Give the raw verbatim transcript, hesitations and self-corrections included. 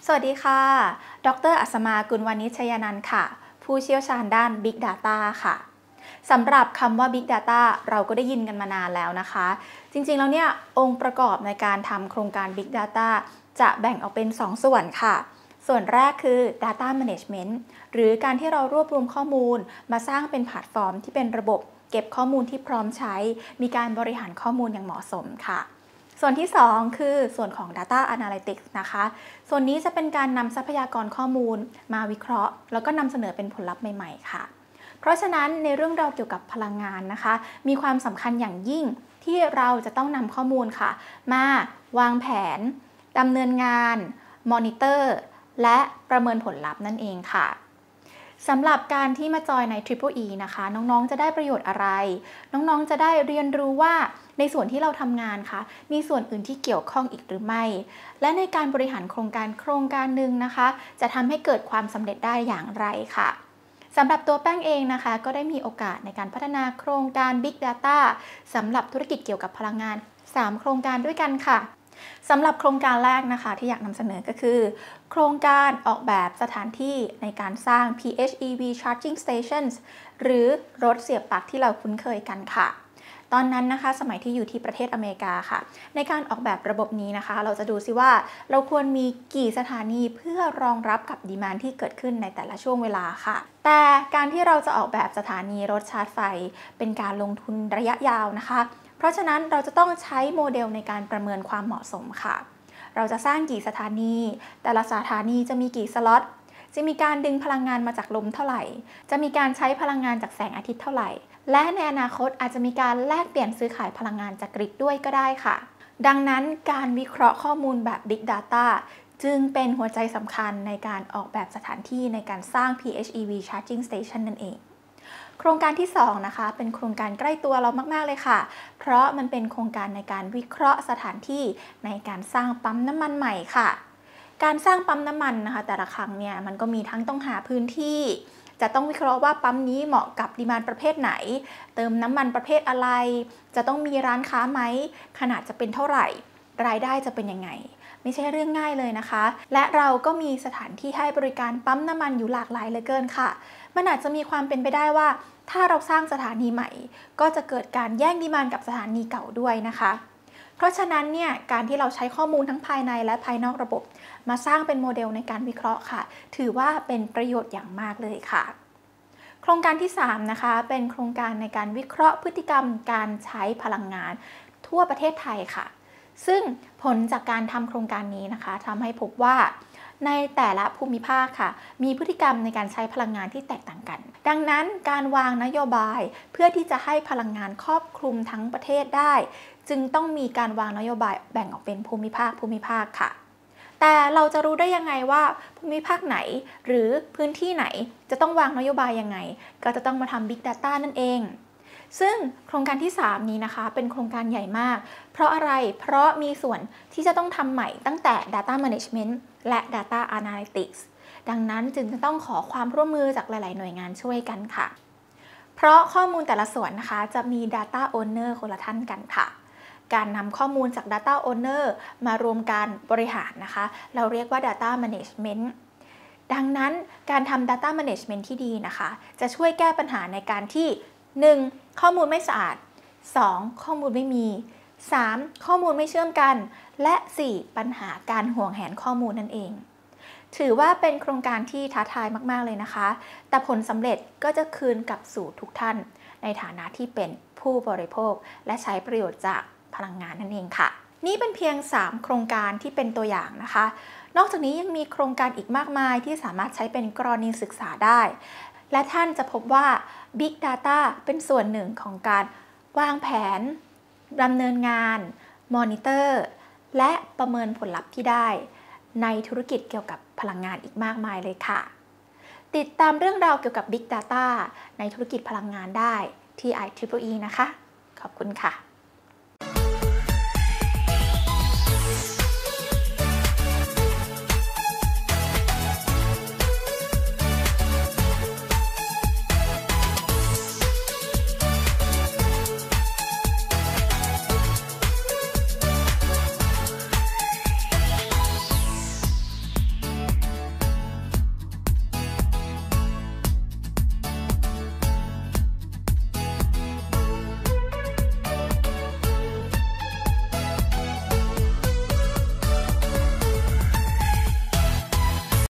สวัสดีค่ะ ดร.อัศมากุลวานิชชยนันท์ค่ะ ผู้เชี่ยวชาญด้าน Big Data ค่ะ สำหรับคำว่า Big Data เราก็ได้ยินกันมานานแล้วนะคะ จริงๆ แล้วเนี่ยองค์ประกอบในการทำโครงการ Big Data จะแบ่งออกเป็น สอง ส่วนค่ะ ส่วนแรกคือ Data Management หรือการที่เรารวบรวมข้อมูลมาสร้างเป็นแพลตฟอร์มที่เป็นระบบเก็บข้อมูลที่พร้อมใช้ มีการบริหารข้อมูลอย่างเหมาะสมค่ะ ส่วนที่สองคือส่วนของ Data Analytics นะคะ ส่วนนี้จะเป็นการนำทรัพยากรข้อมูลมาวิเคราะห์แล้วก็นำเสนอเป็นผลลัพธ์ใหม่ๆค่ะ เพราะฉะนั้นในเรื่องราวเกี่ยวกับพลังงานนะคะ มีความสำคัญอย่างยิ่งที่เราจะต้องนำข้อมูลค่ะมาวางแผนดำเนินงานมอนิเตอร์และประเมินผลลัพธ์นั่นเองค่ะสำหรับการที่มาจอยใน Triple E นะคะน้องๆจะได้ประโยชน์อะไร น้องๆจะได้เรียนรู้ว่าในส่วนที่เราทำงานค่ะมีส่วนอื่นที่เกี่ยวข้องอีกหรือไม่และในการบริหารโครงการโครงการหนึ่งนะคะจะทำให้เกิดความสำเร็จได้อย่างไรค่ะสำหรับตัวแป้งเองนะคะก็ได้มีโอกาสในการพัฒนาโครงการ Big Data สำหรับธุรกิจเกี่ยวกับพลังงานสามโครงการด้วยกันค่ะสำหรับโครงการแรกนะคะที่อยากนำเสนอก็คือโครงการออกแบบสถานที่ในการสร้าง พี เอช อี วี Charging Stations หรือรถเสียบปลั๊กที่เราคุ้นเคยกันค่ะตอนนั้นนะคะสมัยที่อยู่ที่ประเทศอเมริกาค่ะในการออกแบบระบบนี้นะคะเราจะดูซิว่าเราควรมีกี่สถานีเพื่อรองรับกับดีมานด์ที่เกิดขึ้นในแต่ละช่วงเวลาค่ะแต่การที่เราจะออกแบบสถานีรถชาร์จไฟเป็นการลงทุนระยะยาวนะคะเพราะฉะนั้นเราจะต้องใช้โมเดลในการประเมินความเหมาะสมค่ะเราจะสร้างกี่สถานีแต่ละสถานีจะมีกี่สล็อตจะมีการดึงพลังงานมาจากลมเท่าไหร่จะมีการใช้พลังงานจากแสงอาทิตย์เท่าไหร่และในอนาคตอาจจะมีการแลกเปลี่ยนซื้อขายพลังงานจากกริดด้วยก็ได้ค่ะดังนั้นการวิเคราะห์ข้อมูลแบบ Big Data จึงเป็นหัวใจสำคัญในการออกแบบสถานที่ในการสร้าง พี เอช อี วี Charging Station นั่นเองโครงการที่สองนะคะเป็นโครงการใกล้ตัวเรามากๆเลยค่ะเพราะมันเป็นโครงการในการวิเคราะห์สถานที่ในการสร้างปั๊มน้ำมันใหม่ค่ะการสร้างปั๊มน้ำมันนะคะแต่ละครั้งเนี่ยมันก็มีทั้งต้องหาพื้นที่จะต้องวิเคราะห์ว่าปั๊มนี้เหมาะกับดีมานด์ประเภทไหนเติมน้ำมันประเภทอะไรจะต้องมีร้านค้าไหมขนาดจะเป็นเท่าไหร่รายได้จะเป็นยังไงไม่ใช่เรื่องง่ายเลยนะคะและเราก็มีสถานที่ให้บริการปั๊มน้ำมันอยู่หลากหลายเหลือเกินค่ะมันอาจจะมีความเป็นไปได้ว่าถ้าเราสร้างสถานีใหม่ก็จะเกิดการแย่งดีมานด์กับสถานีเก่าด้วยนะคะเพราะฉะนั้นเนี่ยการที่เราใช้ข้อมูลทั้งภายในและภายนอกระบบมาสร้างเป็นโมเดลในการวิเคราะห์ค่ะถือว่าเป็นประโยชน์อย่างมากเลยค่ะโครงการที่สามนะคะเป็นโครงการในการวิเคราะห์พฤติกรรมการใช้พลังงานทั่วประเทศไทยค่ะซึ่งผลจากการทำโครงการนี้นะคะทำให้พบว่าในแต่ละภูมิภาคค่ะมีพฤติกรรมในการใช้พลังงานที่แตกต่างกันดังนั้นการวางนโยบายเพื่อที่จะให้พลังงานครอบคลุมทั้งประเทศได้จึงต้องมีการวางนโยบายแบ่งออกเป็นภูมิภาคภูมิภาคค่ะแต่เราจะรู้ได้ยังไงว่าภูมิภาคไหนหรือพื้นที่ไหนจะต้องวางนโยบายยังไงก็จะต้องมาทำ Big Data นั่นเองซึ่งโครงการที่สามนี้นะคะเป็นโครงการใหญ่มากเพราะอะไรเพราะมีส่วนที่จะต้องทำใหม่ตั้งแต่ Data Management และ Data Analytics ดังนั้นจึงจะต้องขอความร่วมมือจากหลายๆหน่วยงานช่วยกันค่ะเพราะข้อมูลแต่ละส่วนนะคะจะมี Data Owner คนละท่านกันค่ะการนำข้อมูลจาก Data Owner มารวมกันบริหารนะคะเราเรียกว่า Data Management ดังนั้นการทำ Data Management ที่ดีนะคะจะช่วยแก้ปัญหาในการที่ หนึ่ง. ข้อมูลไม่สะอาด สอง. ข้อมูลไม่มี สาม. ข้อมูลไม่เชื่อมกันและ สี่. ปัญหาการห่วงแหนข้อมูลนั่นเองถือว่าเป็นโครงการที่ท้าทายมากๆเลยนะคะแต่ผลสำเร็จก็จะคืนกลับสู่ทุกท่านในฐานะที่เป็นผู้บริโภคและใช้ประโยชน์จากพลังงานนั่นเองค่ะนี่เป็นเพียงสามโครงการที่เป็นตัวอย่างนะคะนอกจากนี้ยังมีโครงการอีกมากมายที่สามารถใช้เป็นกรณีศึกษาได้และท่านจะพบว่า Big Data เป็นส่วนหนึ่งของการวางแผนดำเนินงานมอนิเตอร์และประเมินผลลัพธ์ที่ได้ในธุรกิจเกี่ยวกับพลังงานอีกมากมายเลยค่ะติดตามเรื่องราวเกี่ยวกับ Big Data ในธุรกิจพลังงานได้ที่ ไอ ทริปเปิลอี นะคะขอบคุณค่ะ